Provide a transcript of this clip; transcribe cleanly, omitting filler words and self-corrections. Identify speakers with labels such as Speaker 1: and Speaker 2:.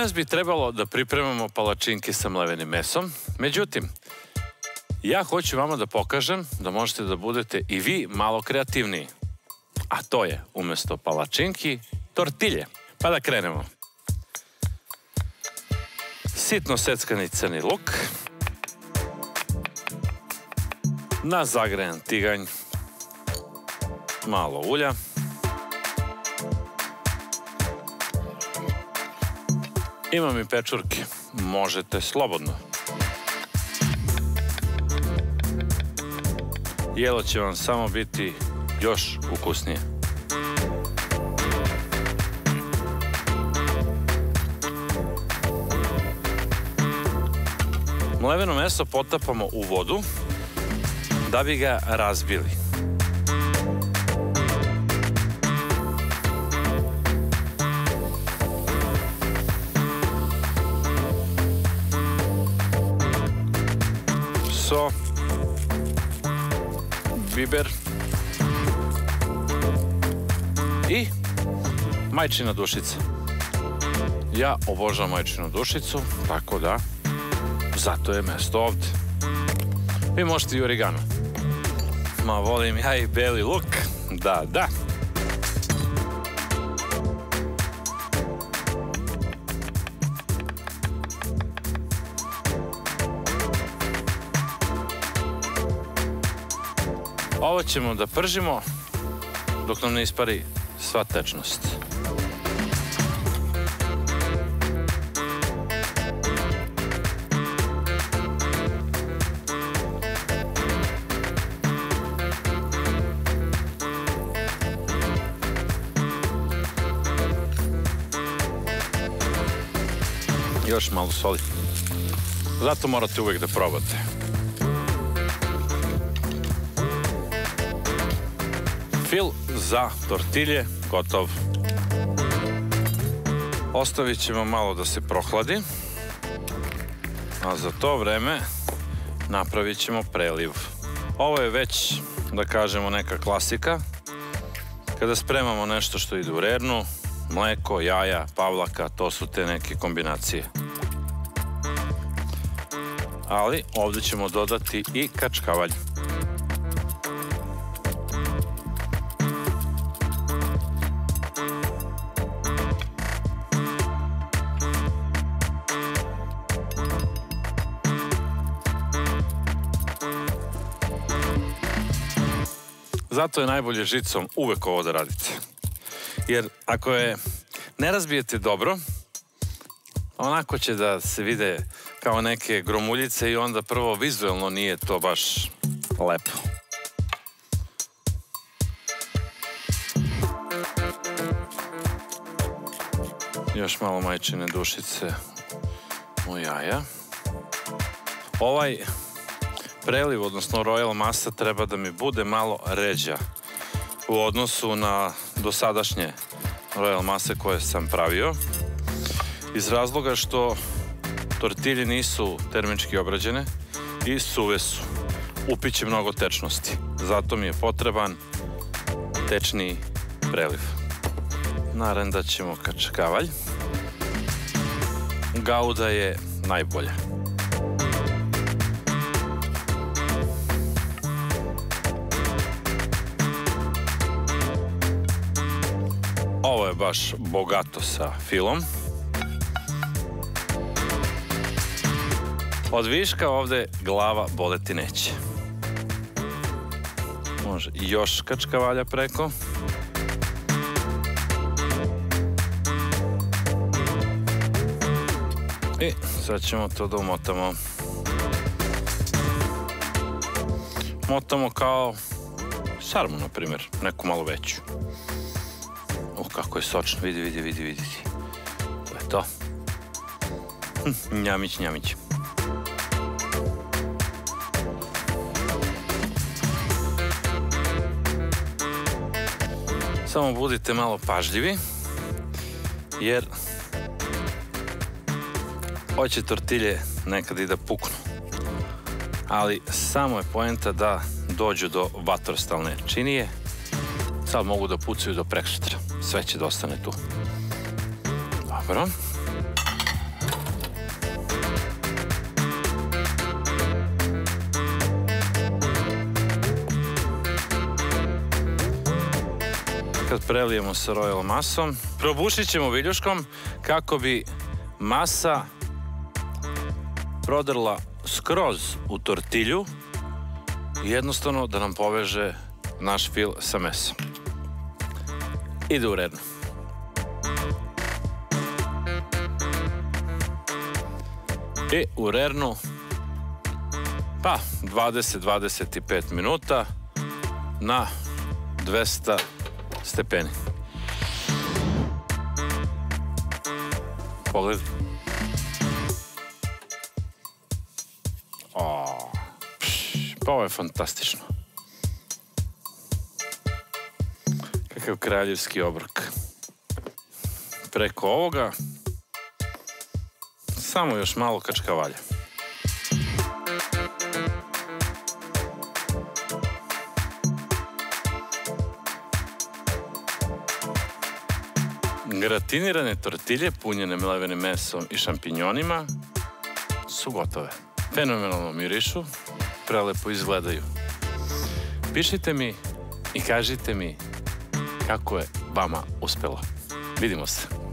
Speaker 1: Danas bi trebalo da pripremamo palačinke sa mlevenim mesom. Međutim, ja hoću vama da pokažem da možete da budete i vi malo kreativniji. A to je, umesto palačinki, tortilje. Pa da krenemo. Sitno seckani crni luk. Na zagrejan tiganj malo ulja. Imam i pečurke, možete slobodno. Jelo će vam samo biti još ukusnije. Mleveno meso potapamo u vodu da bi ga razbili. So, biber i majčina dušica. Ja obožavam majčinu dušicu, tako da zato je mesto ovde. Vi možete i origano. Ma volim ja i beli luk. Da, da. Ovo ćemo da pržimo dok nam ne ispari sva tečnost. Još malo soli. Zato morate uvek da probate. Fil za tortilje gotov. Ostavit ćemo malo da se prohladi, a za to vreme napravit ćemo preliv. Ovo je već, da kažemo, neka klasika. Kada spremamo nešto što ide u rernu, mleko, jaja, pavlaka, to su te neke kombinacije. Ali ovde ćemo dodati i kačkavalj. Zato je najbolje žicom uvek ovo da radite. Jer ako je ne razbijete dobro, onako će da se vide kao neke gromuljice i onda prvo vizuelno nije to baš lepo. Još malo majčine dušice u jaja. Ovaj preliv, odnosno royal masa, treba da mi bude malo ređa u odnosu na dosadašnje royal mase koje sam pravio. Iz razloga što tortilje nisu termički obrađene i suve su. Upiće mnogo tečnosti. Zato mi je potreban tečniji preliv. Narendat ćemo kačkavalj. Gauda je najbolja. Ovo je baš bogato sa filom. Od viška ovde glava boleti neće. Može još kačkavalja preko. I sad ćemo to da umotamo. Motamo kao sarmu, na primjer, neku malo veću. Kako je sočno, vidi. To je to. Njamić. Samo budite malo pažljivi, jer hoće tortilje nekad i da puknu. Ali samo je poenta da dođu do vatrostalne činije. Sad mogu da pucaju do preksutra. Sve će da ostane tu. Dobro. sad prelijemo sa royal masom. Probušit ćemo viljuškom kako bi masa prodrla skroz u tortilju i jednostavno da nam poveže naš fil sa mesom. Ide u redno. I u rernu pa 20-25 minuta na 200 stepeni. Pogled. Pa ovo je fantastično. Kakav kraljevski obrok. Preko ovoga samo još malo kačkavalja. Gratinirane tortilje punjene mlevenim mesom i šampinjonima su gotove. Fenomenalno mirišu, prelepo izgledaju. Pišite mi i kažite mi kako je vama uspelo. Vidimo se.